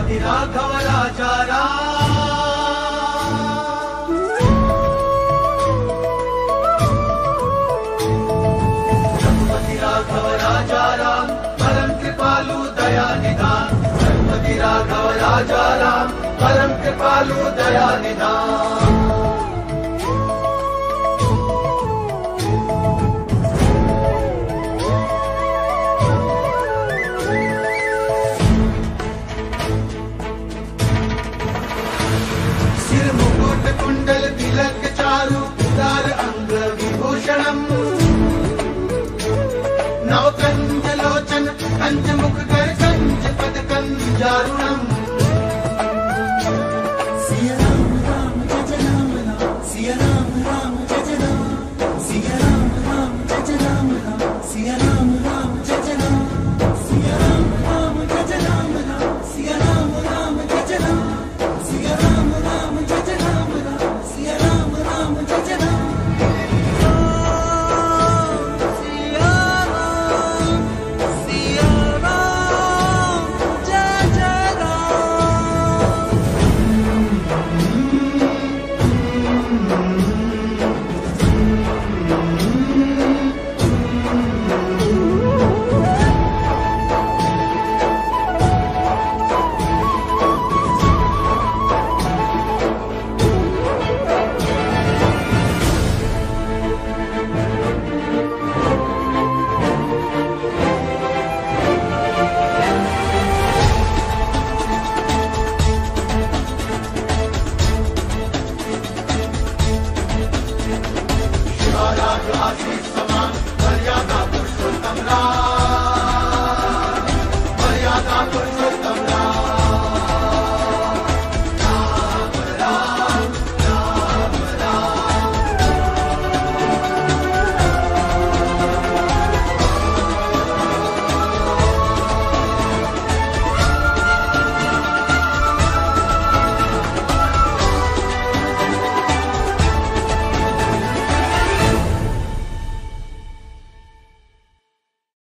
रघुपति राघव राजा राम, रघुपति राघव राजा राम, परम कृपालु दया निधान। रघुपति राघव राजा राम, परम कृपालु दया निधान। सिर मुकुट कुंडल तिलक चारु उदार अंग विभूषणम्, नवकंज लोचन कंज मुख कर कंज पद कंजारुणम्।